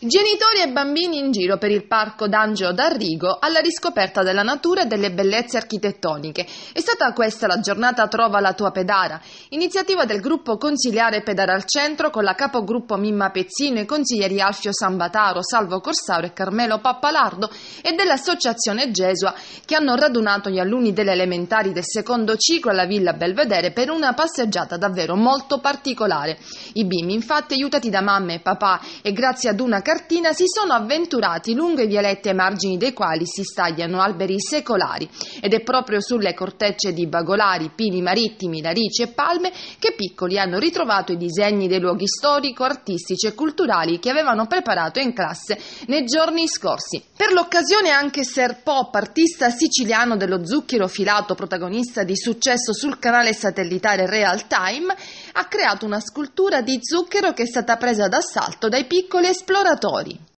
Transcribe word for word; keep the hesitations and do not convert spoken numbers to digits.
Genitori e bambini in giro per il parco d'Angelo d'Arrigo alla riscoperta della natura e delle bellezze architettoniche. È stata questa la giornata Trova la tua Pedara, iniziativa del gruppo consiliare Pedara al Centro con la capogruppo Mimma Pezzino, i consiglieri Alfio Sambataro, Salvo Corsaro e Carmelo Pappalardo e dell'associazione Gesua, che hanno radunato gli alunni delle elementari del secondo ciclo alla Villa Belvedere per una passeggiata davvero molto particolare. I bimbi, infatti, aiutati da mamme e papà e grazie ad una cartina, si sono avventurati lungo i vialetti ai margini dei quali si stagliano alberi secolari, ed è proprio sulle cortecce di bagolari, pini marittimi, larici e palme che piccoli hanno ritrovato i disegni dei luoghi storico, artistici e culturali che avevano preparato in classe nei giorni scorsi. Per l'occasione anche Ser Pop, artista siciliano dello zucchero filato, protagonista di successo sul canale satellitare Real Time, ha creato una scultura di zucchero che è stata presa d'assalto dai piccoli esploratori.